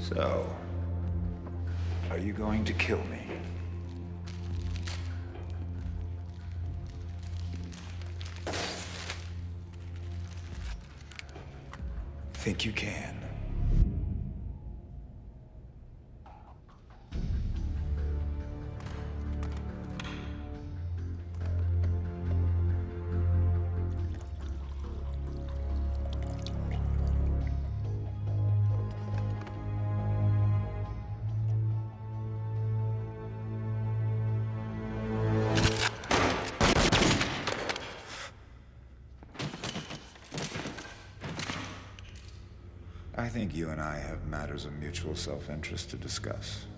So, are you going to kill me? Think you can? I think you and I have matters of mutual self-interest to discuss.